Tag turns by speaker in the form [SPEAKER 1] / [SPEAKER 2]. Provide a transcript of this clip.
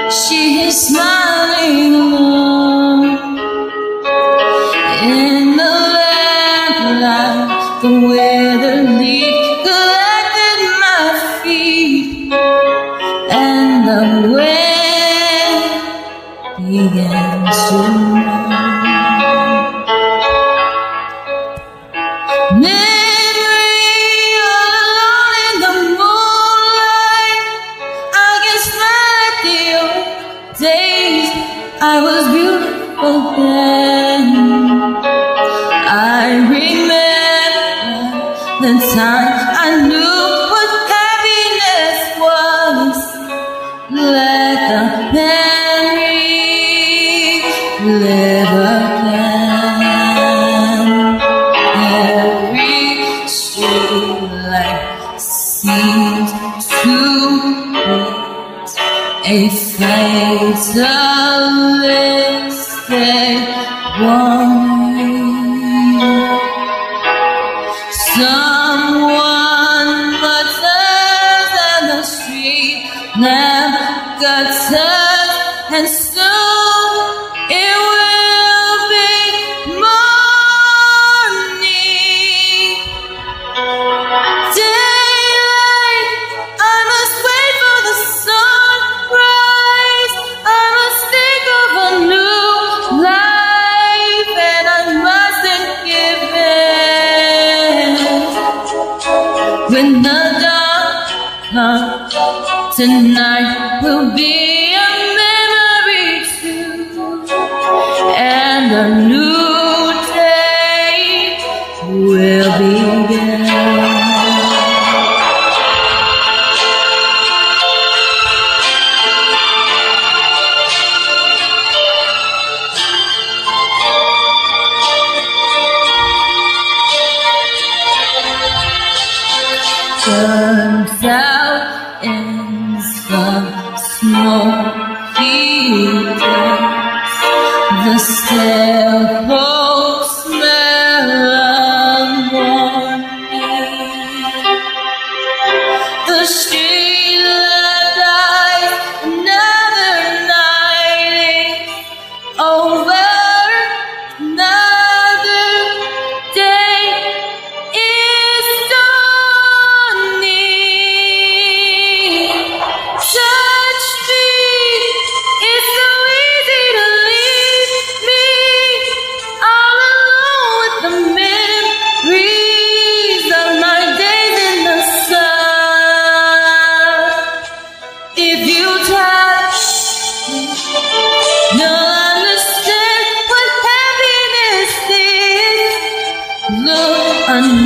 [SPEAKER 1] She is smiling alone in the lamplight, the weather leaf collected my feet, and the wind began to moan. Days I was beautiful then. I remember the time I knew what happiness was. Let the memory live again. Every streetlight seemed to be a fatalistic warning. Someone mutters and the street lamp gutters, and soon it will be morning. Daylight, I must wait for the sunrise. I must think of a new life, and I mustn't give in. When the dawn comes, tonight will be a memory too, and a new day will begin. Turns out in some smoky days, the stale folk smell of morning. The street dies, another night is over. Another day is dawning. Touch me, it's so easy to leave me all alone with the memories of my days in the sun. If you touch me, you'll understand what happiness is. Look